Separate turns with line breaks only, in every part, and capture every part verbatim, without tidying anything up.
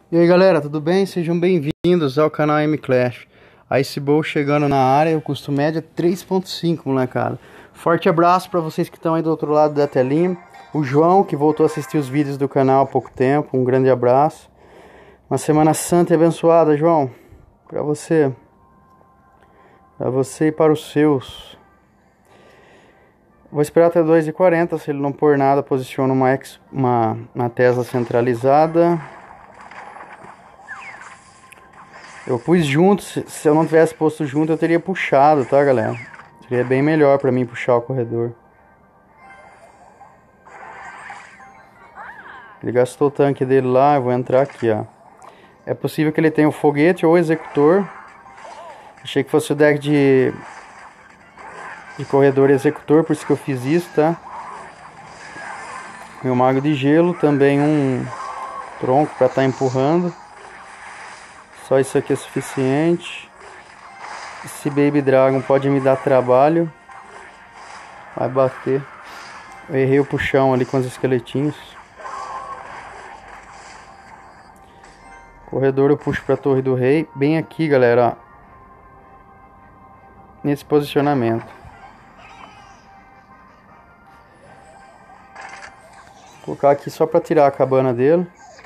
E aí galera, tudo bem? Sejam bem-vindos ao canal M-Clash. Iceball chegando na área, o custo médio é três ponto cinco, molecada. Forte abraço para vocês que estão aí do outro lado da telinha. O João, que voltou a assistir os vídeos do canal há pouco tempo, um grande abraço. Uma semana santa e abençoada, João. Para você. Para você e para os seus. Vou esperar até dois e quarenta, se ele não pôr nada, posiciono uma, uma, uma Tesla centralizada. Eu pus junto, se eu não tivesse posto junto eu teria puxado, tá galera? Seria bem melhor pra mim puxar o corredor. Ele gastou o tanque dele lá, eu vou entrar aqui, ó. É possível que ele tenha o foguete ou o executor. Achei que fosse o deck de, de corredor e executor, por isso que eu fiz isso, tá? Meu mago de gelo, também um tronco pra estar empurrando. Só isso aqui é suficiente. Esse Baby Dragon pode me dar trabalho. Vai bater. Eu errei o puxão ali com os esqueletinhos. Corredor eu puxo para a Torre do Rei. Bem aqui, galera. Ó. Nesse posicionamento. Vou colocar aqui só para tirar a cabana dele.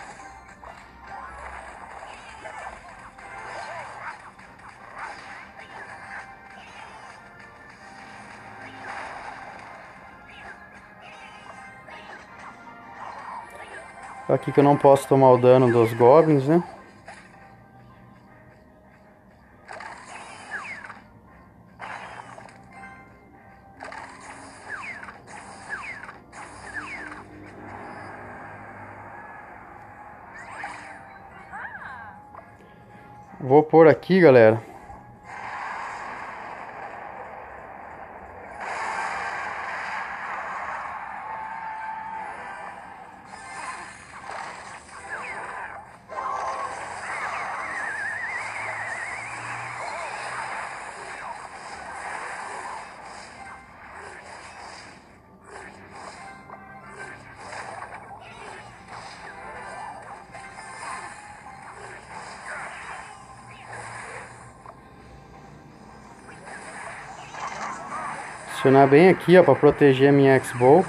Aqui que eu não posso tomar o dano dos goblins, né? Vou pôr aqui, galera. Posicionar bem aqui, ó, para proteger a minha X-Bow.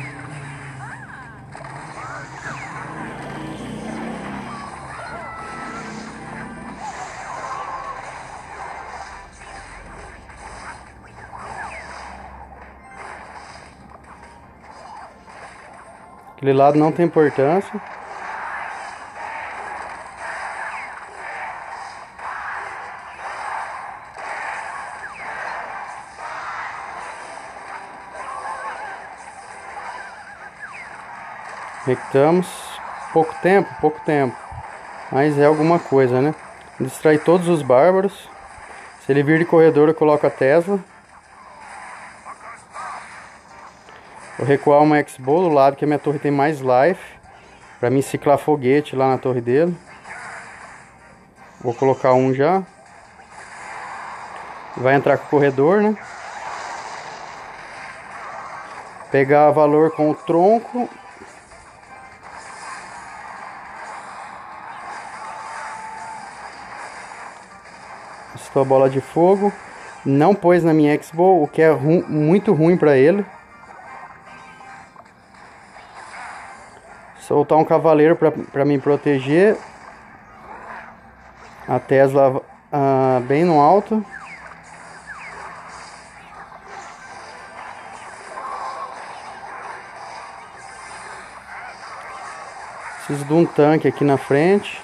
Aquele lado não tem importância. Conectamos. Pouco tempo, pouco tempo. Mas é alguma coisa, né? Distrai todos os bárbaros. Se ele vir de corredor, eu coloco a Tesla. Vou recuar uma X-Bow do lado que a minha torre tem mais life. Pra mim ciclar foguete lá na torre dele. Vou colocar um já. Vai entrar com o corredor, né? Pegar valor com o tronco. Estou a bola de fogo. Não pôs na minha X-Bow, o que é ru muito ruim para ele. Soltar um cavaleiro para me proteger. A Tesla ah, bem no alto. Preciso de um tanque aqui na frente.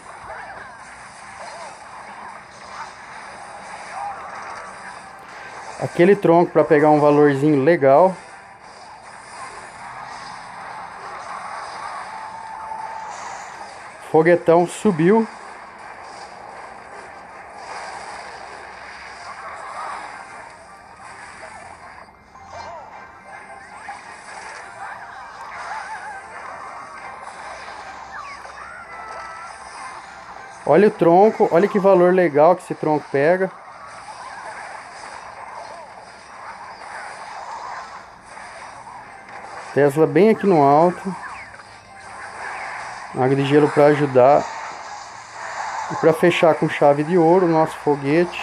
Aquele tronco para pegar um valorzinho legal. Foguetão subiu. Olha o tronco, olha que valor legal que esse tronco pega. Tesla bem aqui no alto. Água de gelo para ajudar. E para fechar com chave de ouro o nosso foguete.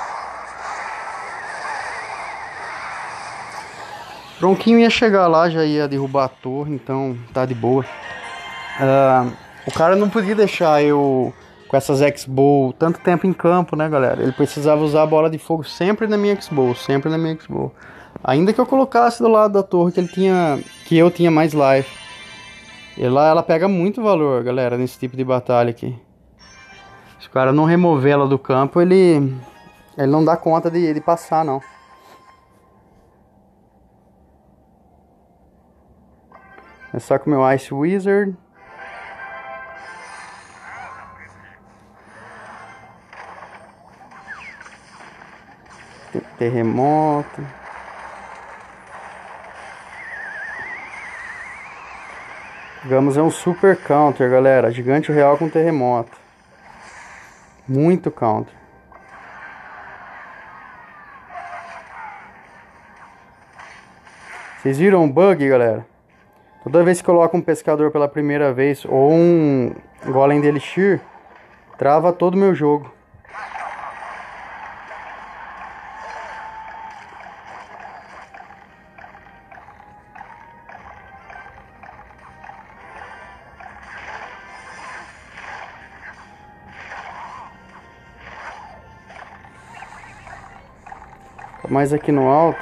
Bronquinho ia chegar lá, já ia derrubar a torre, então tá de boa. Uh, o cara não podia deixar eu com essas X-Bow tanto tempo em campo, né, galera? Ele precisava usar a bola de fogo sempre na minha X-Bow, sempre na minha X-Bow. Ainda que eu colocasse do lado da torre que ele tinha, que eu tinha mais life. E lá ela pega muito valor, galera, nesse tipo de batalha aqui. Se o cara não remover ela do campo, ele, ele não dá conta de, de passar, não. Começar com o meu Ice Wizard. Terremoto. Vamos é um super counter, galera. Gigante real com terremoto. Muito counter. Vocês viram o bug, galera? Toda vez que coloca um pescador pela primeira vez ou um golem de elixir, trava todo o meu jogo. Mais aqui no alto.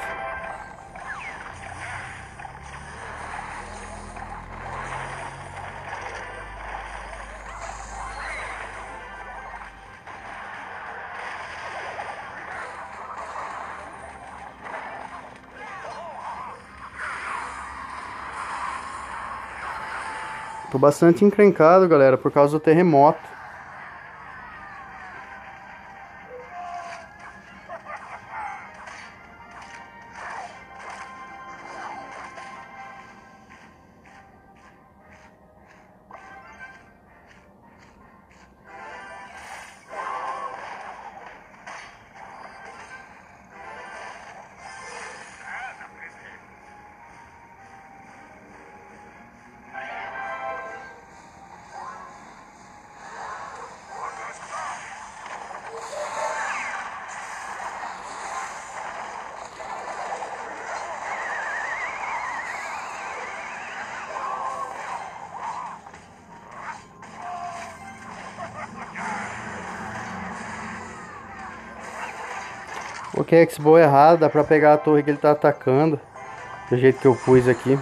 Tô bastante encrencado, galera, por causa do terremoto. Coloquei a X-Bow errado, dá pra pegar a torre que ele tá atacando. Do jeito que eu pus aqui.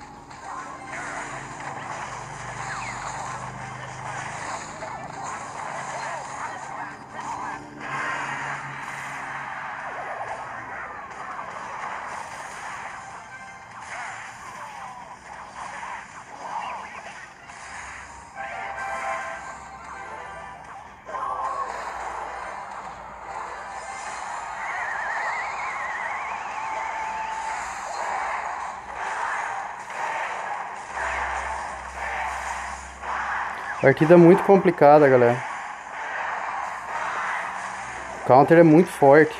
Partida muito complicada, galera. O counter é muito forte.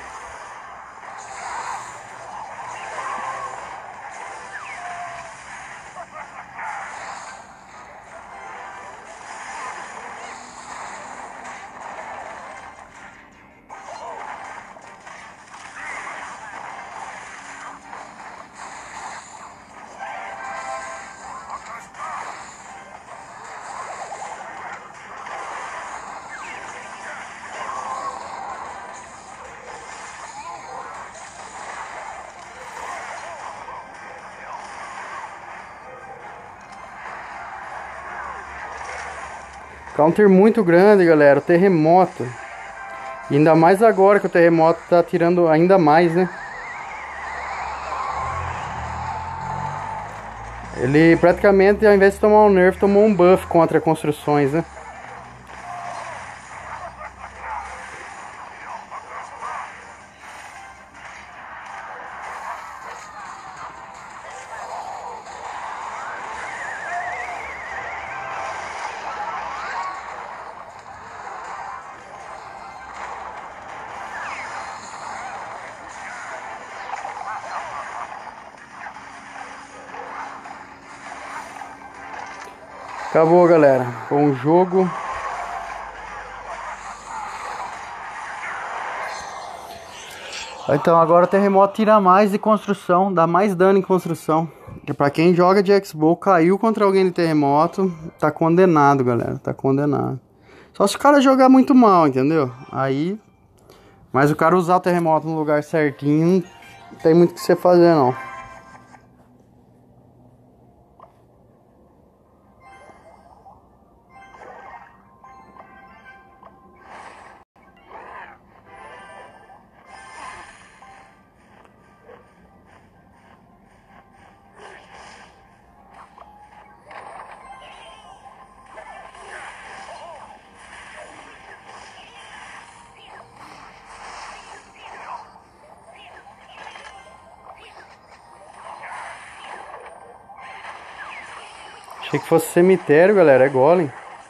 Counter muito grande, galera. O terremoto. E ainda mais agora que o terremoto tá tirando ainda mais, né? Ele praticamente, ao invés de tomar um nerf, tomou um buff contra construções, né? Acabou, galera. Bom jogo. Então agora o terremoto tira mais de construção, dá mais dano em construção. Porque pra quem joga de Xbox, caiu contra alguém de terremoto, tá condenado, galera, tá condenado. Só se o cara jogar muito mal, entendeu? Aí... Mas o cara usar o terremoto no lugar certinho, não tem muito o que você fazer, não. Achei que fosse cemitério, galera, é golem.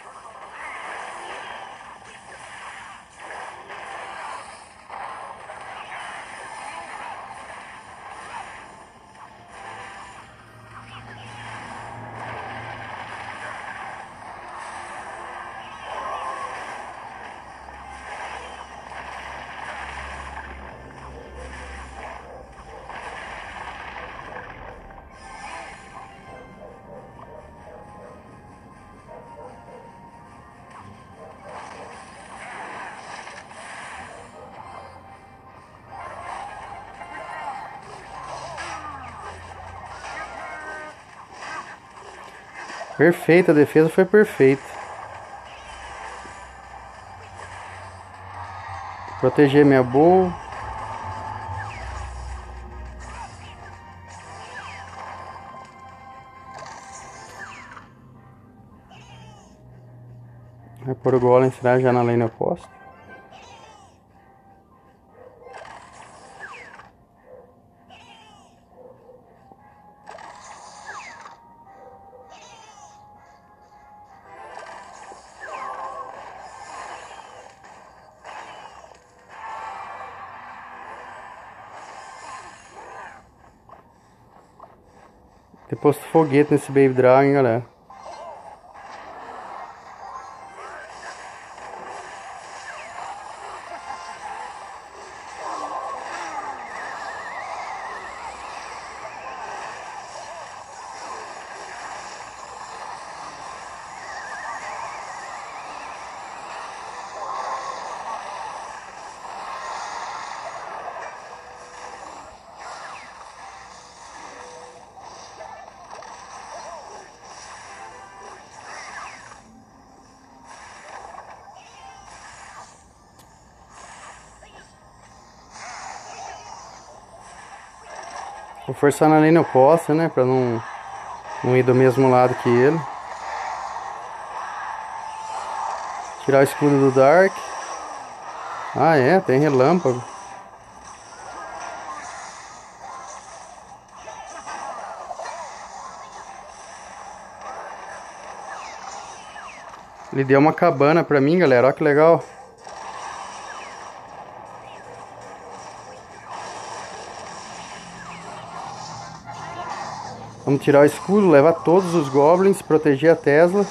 Perfeita, a defesa foi perfeita. Proteger minha boa. Vai pôr o golem, será já na lane oposta. Ter posto foguete nesse Baby Dragon, hein, galera. Vou forçar na lane oposta, né? Pra não, não ir do mesmo lado que ele. Tirar o escudo do Dark. Ah, é, tem relâmpago. Ele deu uma cabana pra mim, galera. Olha que legal. Vamos tirar o escudo, levar todos os goblins, proteger a Tesla.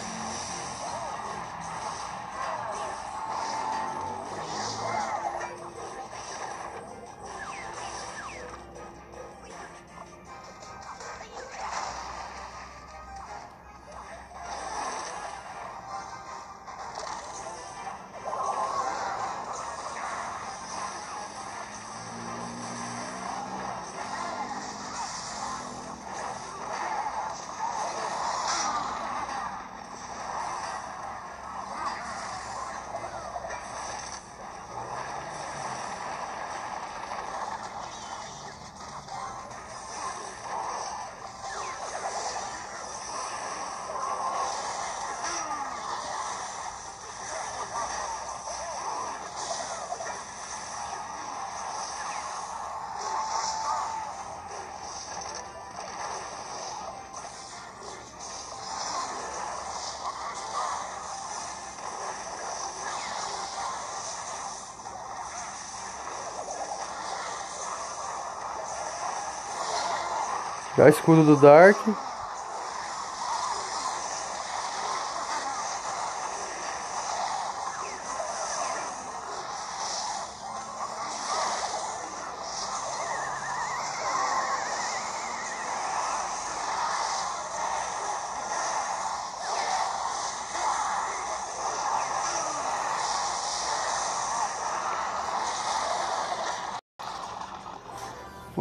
Tirar o escudo do Dark.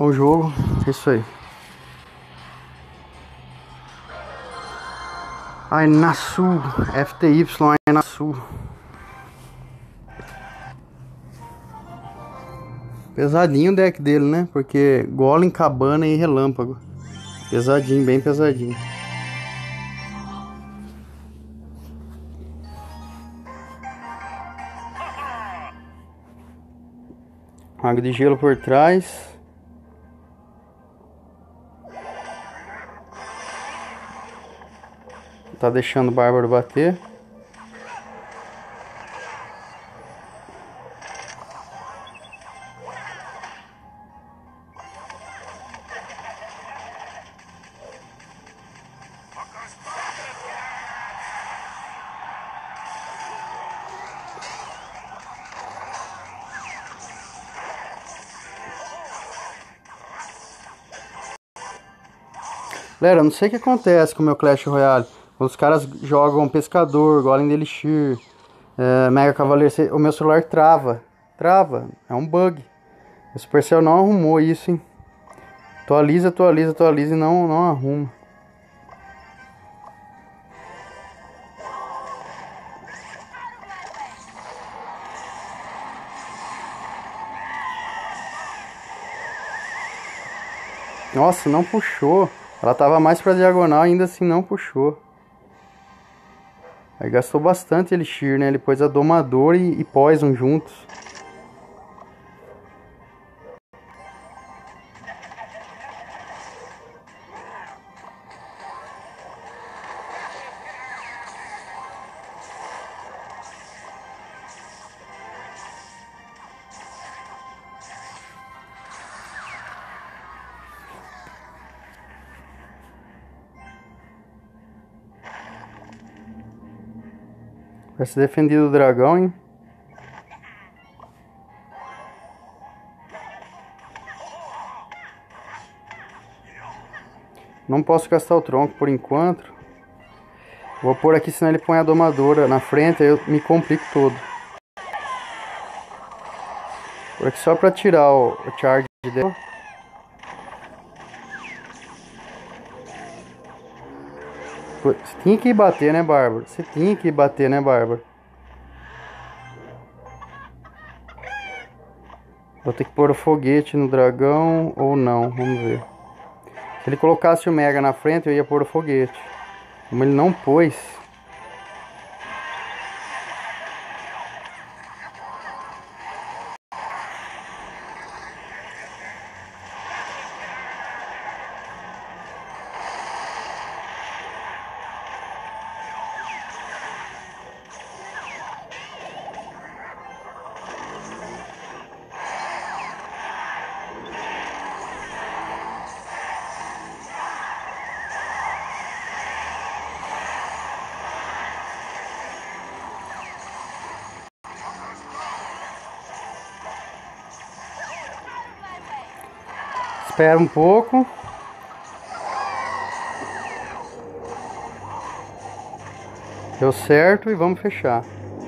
o jogo, é isso aí. Ai, Nasu, F T Y, ai, Nasu. Pesadinho o deck dele, né? Porque Golem, Cabana e Relâmpago. Pesadinho, bem pesadinho. Mago de Gelo por trás. Tá deixando o Bárbaro bater. Galera, não sei o que acontece com o meu Clash Royale. Os caras jogam Pescador, Golem de Elixir, é, Mega Cavaleiro, o meu celular trava. Trava, é um bug. O Supercell não arrumou isso, hein? Atualiza, atualiza, atualiza e não, não arruma. Nossa, não puxou. Ela tava mais pra diagonal, ainda assim não puxou. Aí gastou bastante Elixir, né? Ele pôs a Domador e, e Poison juntos. Vai ser defendido o dragão, hein? Não posso gastar o tronco por enquanto. Vou pôr aqui, senão ele põe a domadora na frente, aí eu me complico todo. Por aqui só pra tirar o, o charge dele. Você tinha que ir bater, né, Bárbaro? Você tinha que ir bater, né, Bárbaro? Vou ter que pôr o foguete no dragão ou não, vamos ver. Se ele colocasse o Mega na frente, eu ia pôr o foguete. Como ele não pôs... Espera um pouco. Deu certo e vamos fechar.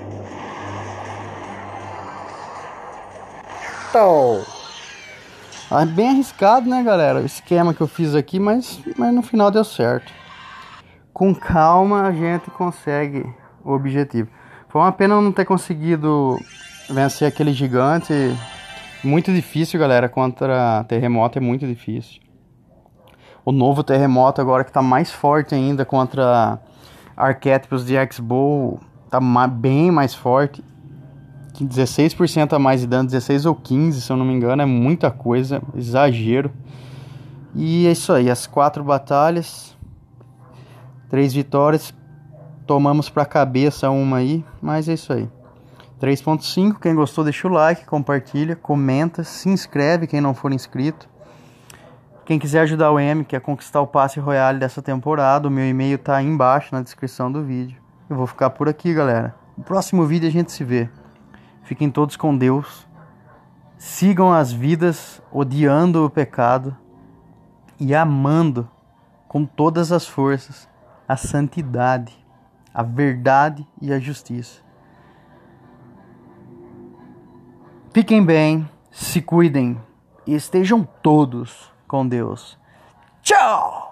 Então, é bem arriscado, né, galera? O esquema que eu fiz aqui, mas, mas no final deu certo. Com calma a gente consegue o objetivo. Foi uma pena não ter conseguido vencer aquele gigante. Muito difícil, galera. Contra terremoto é muito difícil. O novo terremoto agora que tá mais forte ainda contra arquétipos de X-Bow. Tá bem mais forte. dezesseis por cento a mais de dano. dezesseis ou quinze, se eu não me engano. É muita coisa. Exagero. E é isso aí. As quatro batalhas. Três vitórias. Tomamos pra cabeça uma aí. Mas é isso aí. três ponto cinco, quem gostou deixa o like, compartilha, comenta, se inscreve quem não for inscrito. Quem quiser ajudar o M, quer conquistar o passe royale dessa temporada, o meu e-mail tá aí embaixo na descrição do vídeo. Eu vou ficar por aqui, galera. No próximo vídeo a gente se vê. Fiquem todos com Deus. Sigam as vidas, odiando o pecado e amando com todas as forças a santidade, a verdade e a justiça. Fiquem bem, se cuidem, e estejam todos com Deus. Tchau!